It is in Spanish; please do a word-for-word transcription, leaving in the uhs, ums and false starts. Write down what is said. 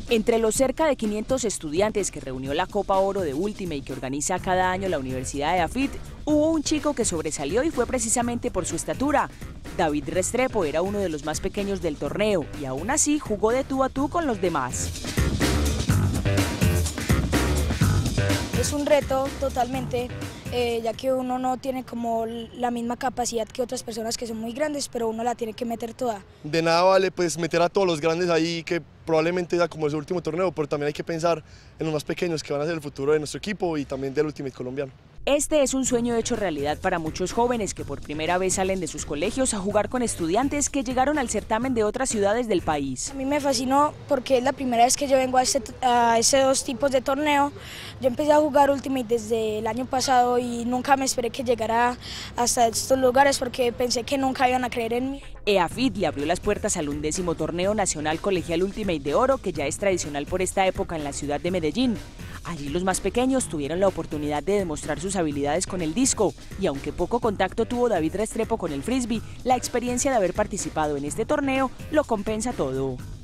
Entre los cerca de quinientos estudiantes que reunió la Copa Oro de Ultimate que organiza cada año la Universidad de AFIT, hubo un chico que sobresalió y fue precisamente por su estatura. David Restrepo era uno de los más pequeños del torneo y aún así jugó de tú a tú con los demás. Es un reto totalmente, eh, ya que uno no tiene como la misma capacidad que otras personas que son muy grandes, pero uno la tiene que meter toda. De nada vale pues meter a todos los grandes ahí, que probablemente sea como su último torneo, pero también hay que pensar en los más pequeños que van a ser el futuro de nuestro equipo y también del Ultimate colombiano. Este es un sueño hecho realidad para muchos jóvenes que por primera vez salen de sus colegios a jugar con estudiantes que llegaron al certamen de otras ciudades del país. A mí me fascinó porque es la primera vez que yo vengo a, este, a esos dos tipos de torneo. Yo empecé a jugar Ultimate desde el año pasado y nunca me esperé que llegara hasta estos lugares porque pensé que nunca iban a creer en mí. EAFIT le abrió las puertas al undécimo torneo nacional colegial Ultimate de Oro, que ya es tradicional por esta época en la ciudad de Medellín. Allí los más pequeños tuvieron la oportunidad de demostrar sus habilidades con el disco y aunque poco contacto tuvo David Restrepo con el frisbee, la experiencia de haber participado en este torneo lo compensa todo.